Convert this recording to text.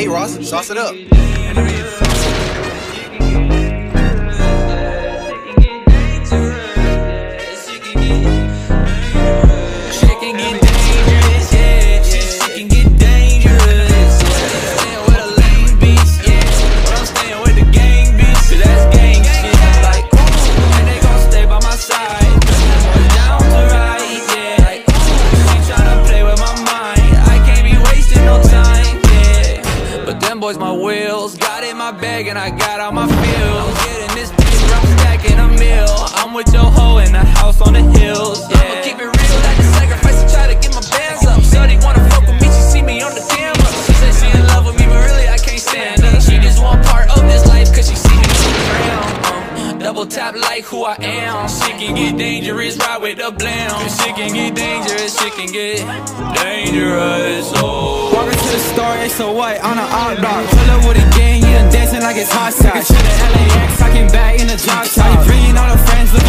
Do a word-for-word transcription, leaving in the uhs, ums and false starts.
Ross, sauce it up. My wheels got in my bag and I got all my feels. Getting this bitch, I'm stacking a meal. I'm with your hoe in the house on the hills. Yeah. I'ma keep it real, like the sacrifice to try to get my bands up. Shorty wanna fuck with me, she see me on the camera. She said she in love with me, but really I can't stand her. She just want part of this life cause she see me on the ground. uh, Double tap like who I am. Shit can get dangerous, ride with the blam. Shit can get dangerous, shit can get dangerous. Oh. Walking to the store, it's so white on an outdoor. Pull up with a gang, yeah, dancing like it's hot sauce. To the L A X, I came back in the drop top. You bringing all the friends,